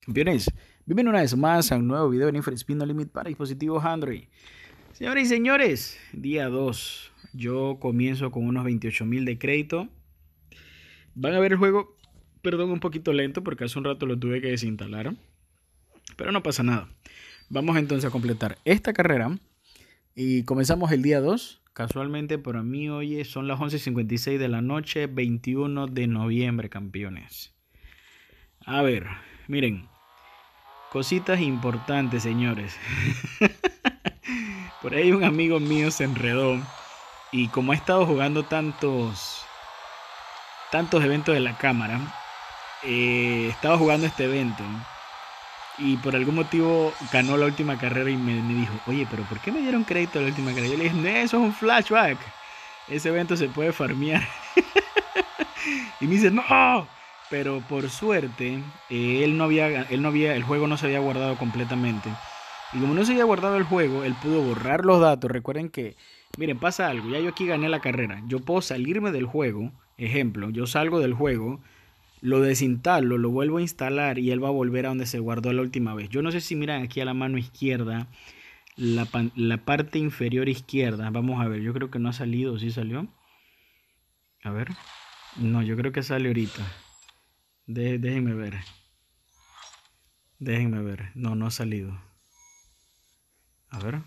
Campeones, bienvenidos una vez más a un nuevo video de Need for Speed No Limit para dispositivos Android. Señores y señores, día 2. Yo comienzo con unos 28.000 de crédito. Van a ver el juego, perdón, un poquito lento porque hace un rato lo tuve que desinstalar. Pero no pasa nada. Vamos entonces a completar esta carrera. Y comenzamos el día 2. Casualmente para mí hoy son las 11:56 de la noche, 21 de noviembre, campeones. A ver, miren. Cositas importantes, señores. Por ahí un amigo mío se enredó y como ha estado jugando tantos eventos de la cámara, estaba jugando este evento y por algún motivo ganó la última carrera y me dijo, oye, pero ¿por qué me dieron crédito a la última carrera? Yo le dije, no, eso es un flashback. Ese evento se puede farmear. Y me dice, no. Pero por suerte, el juego no se había guardado completamente. Y como no se había guardado el juego, él pudo borrar los datos. Recuerden que, miren, pasa algo. Ya yo aquí gané la carrera. Yo puedo salirme del juego. Ejemplo, yo salgo del juego, lo desinstalo, lo vuelvo a instalar y él va a volver a donde se guardó la última vez. Yo no sé si miran aquí a la mano izquierda, la parte inferior izquierda. Vamos a ver, yo creo que no ha salido. ¿Sí salió? A ver. No, yo creo que sale ahorita. Déjenme ver. Déjenme ver. No, no ha salido. A ver.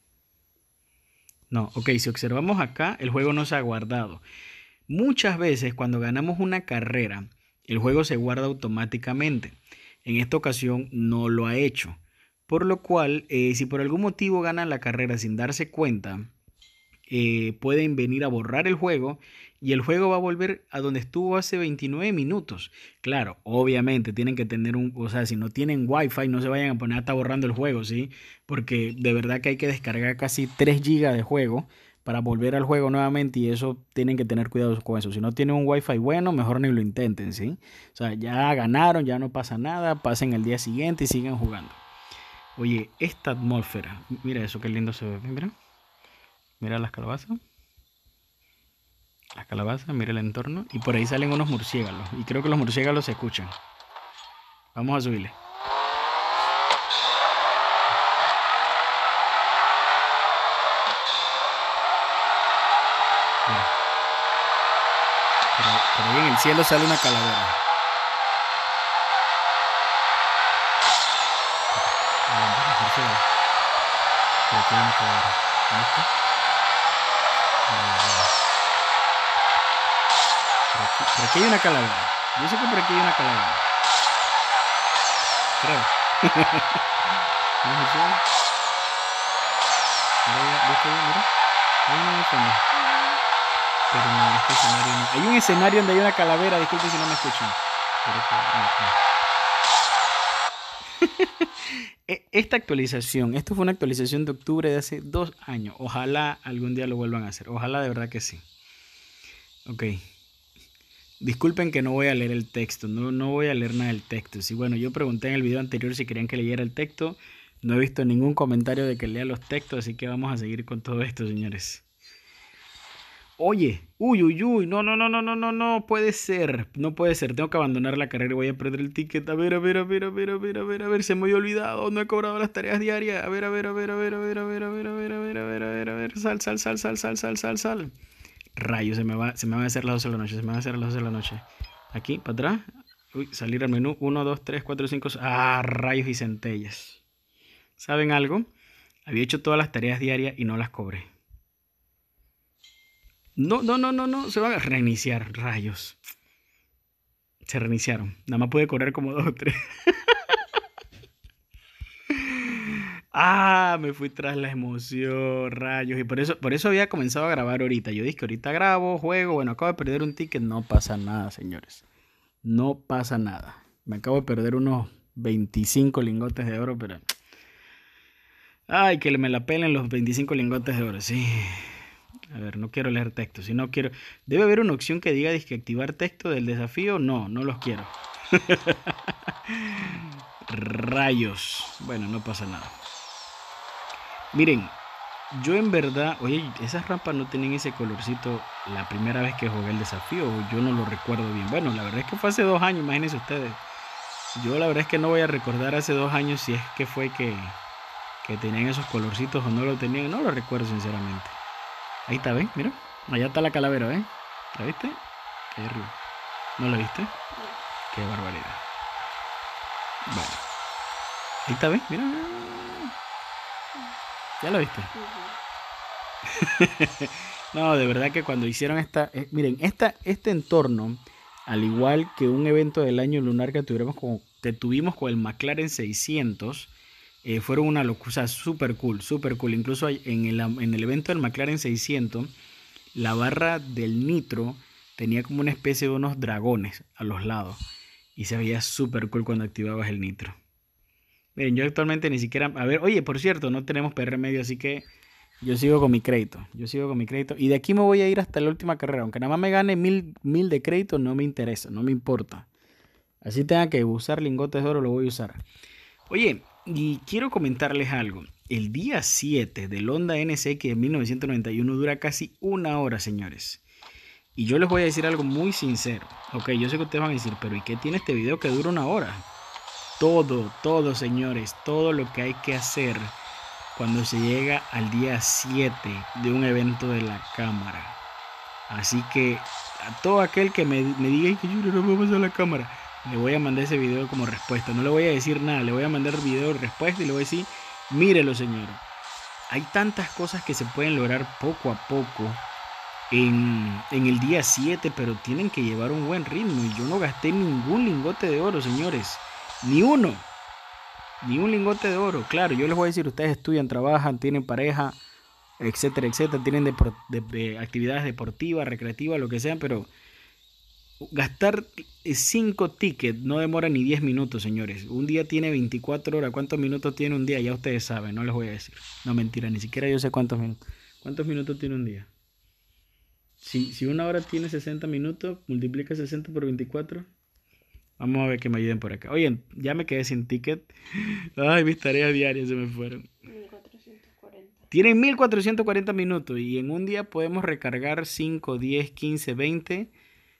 No, ok, si observamos acá, el juego no se ha guardado. Muchas veces cuando ganamos una carrera, el juego se guarda automáticamente. En esta ocasión no lo ha hecho. Por lo cual, si por algún motivo ganan la carrera sin darse cuenta, pueden venir a borrar el juego y el juego va a volver a donde estuvo hace 29 minutos. Claro, obviamente tienen que tener o sea, si no tienen wifi no se vayan a poner a estar borrando el juego, ¿sí? Porque de verdad que hay que descargar casi 3 gigas de juego para volver al juego nuevamente y eso tienen que tener cuidado con eso. Si no tienen un wifi bueno, mejor ni lo intenten, ¿sí? O sea, ya ganaron, ya no pasa nada, pasen el día siguiente y siguen jugando. Oye, esta atmósfera, mira eso, qué lindo se ve, mira. Mira las calabazas. Las calabazas, mira el entorno. Y por ahí salen unos murciélagos. Y creo que los murciélagos se escuchan. Vamos a subirle. Mira. Por ahí en el cielo sale una calavera. Por aquí hay una calavera. ¿Dónde está? Por aquí hay una calavera. Yo sé que por aquí hay una calavera. Creo. No sé. Mira. Hay una en el fondo. Pero no, este escenario no. Hay un escenario donde hay una calavera. Disculpen si no me escuchan. Esta actualización, esto fue una actualización de octubre de hace 2 años. Ojalá algún día lo vuelvan a hacer. Ojalá de verdad que sí. Ok. Disculpen que no voy a leer el texto. No voy a leer nada del texto. Sí, bueno, yo pregunté en el video anterior si querían que leyera el texto. No he visto ningún comentario de que lea los textos. Así que vamos a seguir con todo esto, señores. Oye, uy, no puede ser, no puede ser, tengo que abandonar la carrera y voy a perder el ticket, a ver, se me había olvidado, no he cobrado las tareas diarias, a ver, sal, rayos, se me va a hacer las 12 de la noche, aquí, para atrás, uy, salir al menú, 1, 2, 3, 4, 5, rayos y centellas, ¿saben algo? Había hecho todas las tareas diarias y no las cobré. No, se van a reiniciar, rayos. Se reiniciaron. Nada más pude correr como 2 o 3. Me fui tras la emoción, rayos. Y por eso había comenzado a grabar ahorita. Yo dije que ahorita grabo, juego. Bueno, acabo de perder un ticket. No pasa nada, señores. No pasa nada. Me acabo de perder unos 25 lingotes de oro, pero... Ay, que me la pelen los 25 lingotes de oro, sí. A ver, no quiero leer texto. Si no quiero... Debe haber una opción que diga que activar texto del desafío. No los quiero. Rayos. Bueno, no pasa nada. Miren, yo en verdad... Oye, esas rampas no tenían ese colorcito la primera vez que jugué el desafío. Yo no lo recuerdo bien. Bueno, la verdad es que fue hace 2 años, imagínense ustedes. Yo la verdad es que no voy a recordar hace 2 años si es que fue que tenían esos colorcitos o no lo tenían. No lo recuerdo sinceramente. Ahí está, ¿ven? Mira. Allá está la calavera, ¿ven? ¿La viste? Ahí arriba. ¿No la viste? Qué barbaridad. Bueno. Ahí está, ¿ven? Mira. ¿Ya lo viste? No, de verdad que cuando hicieron miren, este entorno, al igual que un evento del año lunar que tuvimos con el McLaren 600, fueron una locura, o sea, súper cool, súper cool. Incluso en el evento del McLaren 600, la barra del nitro tenía como una especie de unos dragones a los lados y se veía súper cool cuando activabas el nitro. Miren, yo actualmente ni siquiera... A ver, oye, por cierto, no tenemos PR medio, así que yo sigo con mi crédito. Yo sigo con mi crédito. Y de aquí me voy a ir hasta la última carrera. Aunque nada más me gane mil de crédito, no me interesa, no me importa. Así tenga que usar lingotes de oro, lo voy a usar. Oye, y quiero comentarles algo. El día 7 del Honda NSX de 1991 dura casi 1 hora, señores. Y yo les voy a decir algo muy sincero. Ok, yo sé que ustedes van a decir, pero ¿y qué tiene este video que dura 1 hora? Todo, señores, todo lo que hay que hacer cuando se llega al día 7 de un evento de la cámara. Así que a todo aquel que me diga que yo no puedo pasar la cámara, le voy a mandar ese video como respuesta. No le voy a decir nada, le voy a mandar el video de respuesta y le voy a decir, mírelo, señor. Hay tantas cosas que se pueden lograr poco a poco en el día 7, pero tienen que llevar un buen ritmo. Y yo no gasté ningún lingote de oro, señores. Ni uno. Ni un lingote de oro. Claro, yo les voy a decir, ustedes estudian, trabajan, tienen pareja, etcétera, etcétera. Tienen actividades deportivas, recreativas, lo que sea, pero gastar 5 tickets no demora ni 10 minutos, señores. Un día tiene 24 horas. ¿Cuántos minutos tiene un día? Ya ustedes saben, no les voy a decir. No, mentira, ni siquiera yo sé cuántos minutos. ¿Cuántos minutos tiene un día? Si 1 hora tiene 60 minutos, multiplica 60 por 24. Vamos a ver que me ayuden por acá. Oye, ya me quedé sin ticket. Ay, mis tareas diarias se me fueron. 1440. Tienen 1440 minutos y en un día podemos recargar 5, 10, 15, 20.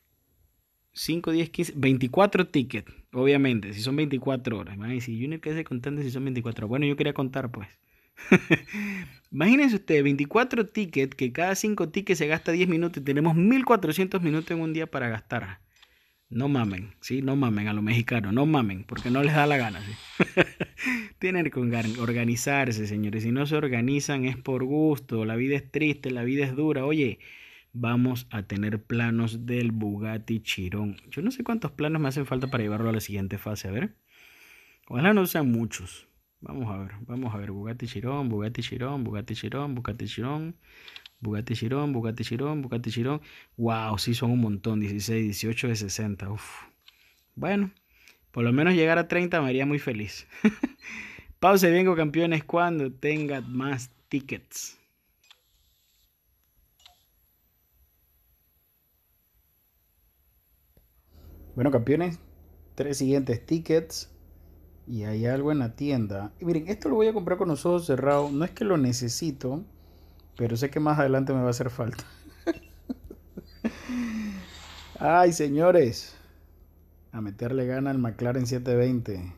5, 10, 15, 24 tickets. Obviamente, si son 24 horas. Me van a decir, Junior, ¿qué hace contando si son 24 horas? Bueno, yo quería contar, pues. Imagínense ustedes, 24 tickets, que cada 5 tickets se gasta 10 minutos y tenemos 1400 minutos en un día para gastar. No mamen, ¿sí? No mamen a los mexicanos, no mamen, porque no les da la gana, ¿sí? Tienen que organizarse, señores. Si no se organizan es por gusto. La vida es triste, la vida es dura. Oye, vamos a tener planos del Bugatti Chiron. Yo no sé cuántos planos me hacen falta para llevarlo a la siguiente fase. A ver. Ojalá no sean muchos. Vamos a ver. Bugatti Chiron, Bugatti Chiron, Bugatti Chiron, Bugatti Chiron. Bugatti Chiron, Bugatti Chiron, Bugatti Chiron. Wow, sí son un montón. 16, 18 de 60. Uf. Bueno, por lo menos llegar a 30 me haría muy feliz. Pause, vengo campeones cuando tenga más tickets. Bueno, campeones, 3 siguientes tickets. Y hay algo en la tienda. Y miren, esto lo voy a comprar con los ojos cerrados. No es que lo necesito, pero sé que más adelante me va a hacer falta. Ay, señores. A meterle gana al McLaren 720.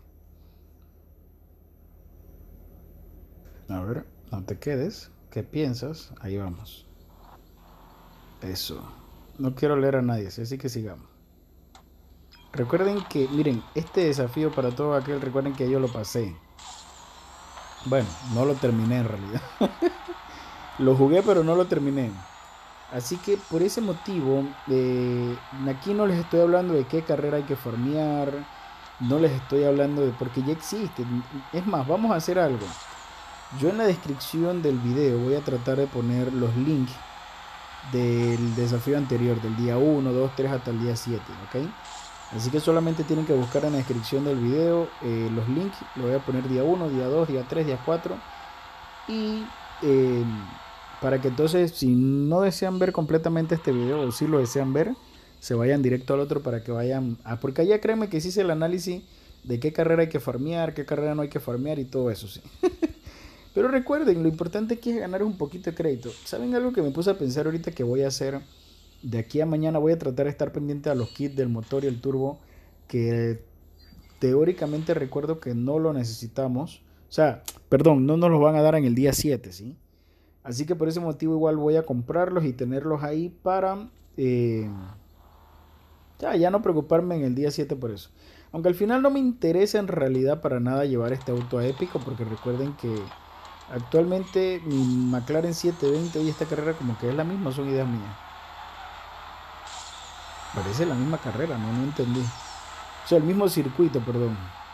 A ver, no te quedes. ¿Qué piensas? Ahí vamos. Eso. No quiero leer a nadie, así que sigamos. Recuerden que, miren, este desafío para todo aquel, recuerden que yo lo pasé. Bueno, no lo terminé en realidad. Lo jugué, pero no lo terminé. Así que por ese motivo, aquí no les estoy hablando de qué carrera hay que farmear. No les estoy hablando de... porque ya existe. Es más, vamos a hacer algo. Yo en la descripción del video voy a tratar de poner los links del desafío anterior, del día 1, 2, 3 hasta el día 7, ¿ok? Así que solamente tienen que buscar en la descripción del video los links. Lo voy a poner día 1, día 2, día 3, día 4. Y para que entonces, si no desean ver completamente este video, o si lo desean ver, se vayan directo al otro para que vayan... porque allá créanme que sí hice el análisis de qué carrera hay que farmear, qué carrera no hay que farmear y todo eso, sí. Pero recuerden, lo importante aquí es ganar un poquito de crédito. ¿Saben algo que me puse a pensar ahorita que voy a hacer? De aquí a mañana voy a tratar de estar pendiente a los kits del motor y el turbo que teóricamente recuerdo que no lo necesitamos. O sea, perdón, no nos los van a dar en el día 7, ¿sí? Así que por ese motivo igual voy a comprarlos y tenerlos ahí para ya no preocuparme en el día 7 por eso. Aunque al final no me interesa en realidad para nada llevar este auto a épico, porque recuerden que actualmente mi McLaren 720 y esta carrera como que es la misma, son ideas mías. Parece la misma carrera, no entendí. O sea, el mismo circuito, perdón.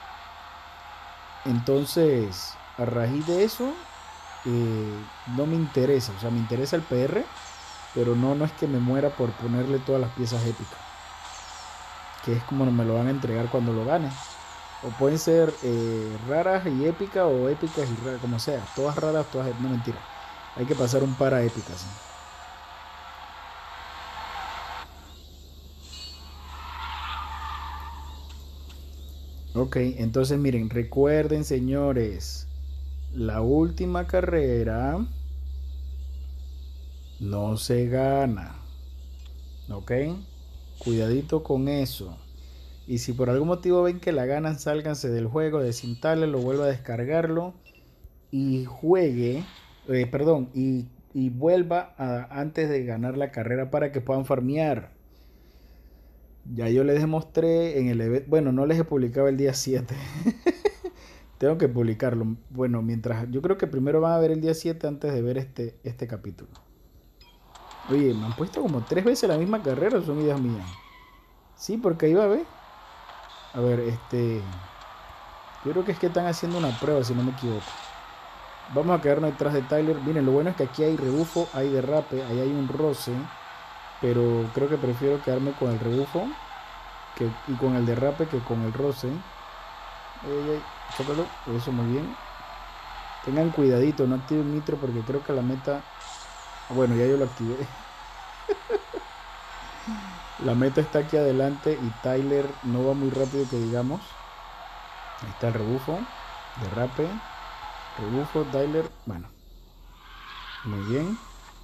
Entonces, a raíz de eso, no me interesa. O sea, me interesa el PR, pero no es que me muera por ponerle todas las piezas épicas. Que es como me lo van a entregar cuando lo gane. O pueden ser raras y épicas, o épicas y raras, como sea. Todas raras, todas... No, mentira. Hay que pasar un par a épicas, ¿sí? Ok, entonces miren, recuerden señores, la última carrera no se gana. Ok, cuidadito con eso. Y si por algún motivo ven que la ganan, sálganse del juego, desinstalenlo, vuelva a descargarlo y juegue, perdón, y vuelva antes de ganar la carrera para que puedan farmear. Ya yo les demostré en el evento, bueno, no les he publicado el día 7. Tengo que publicarlo. Bueno, mientras, yo creo que primero van a ver el día 7 antes de ver este capítulo. Oye, me han puesto como 3 veces la misma carrera, son ideas mías. Sí, porque ahí va a ver. A ver, yo creo que es que están haciendo una prueba, si no me equivoco. Vamos a quedarnos detrás de Tyler. Miren, lo bueno es que aquí hay rebufo, hay derrape, ahí hay un roce. Pero creo que prefiero quedarme con el rebufo y con el derrape que con el roce. Chócalo, eso muy bien. Tengan cuidadito, no activen nitro porque creo que la meta... Bueno, ya yo lo activé. La meta está aquí adelante y Tyler no va muy rápido que digamos. Ahí está el rebufo, derrape, rebufo, Tyler. Bueno, muy bien.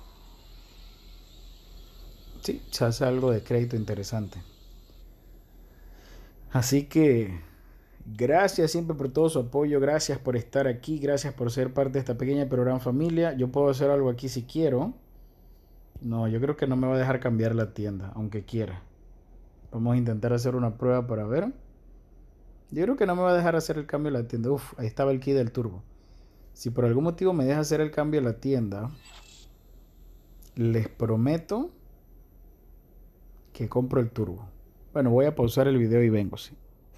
Sí, se hace algo de crédito interesante. Así que gracias siempre por todo su apoyo, gracias por estar aquí, gracias por ser parte de esta pequeña pero gran familia. Yo puedo hacer algo aquí si quiero. No, yo creo que no me va a dejar cambiar la tienda, aunque quiera. Vamos a intentar hacer una prueba para ver. Yo creo que no me va a dejar hacer el cambio a la tienda. Uf, ahí estaba el key del turbo. Si por algún motivo me deja hacer el cambio a la tienda, les prometo que compro el turbo. Bueno, voy a pausar el video y vengo, sí.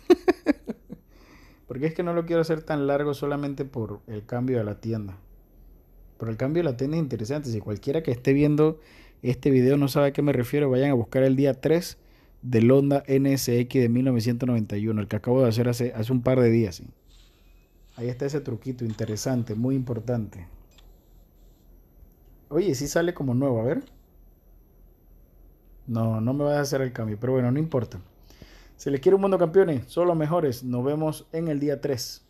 Porque es que no lo quiero hacer tan largo solamente por el cambio de la tienda. Pero el cambio de la tienda es interesante. Si cualquiera que esté viendo este video no sabe a qué me refiero, vayan a buscar el día 3 del Honda NSX de 1991, el que acabo de hacer hace un par de días. ¿Sí? Ahí está ese truquito interesante, muy importante. Oye, sí sale como nuevo, a ver. No, no me va a hacer el cambio, pero bueno, no importa. Si les quiere un mundo campeones, son los mejores. Nos vemos en el día 3.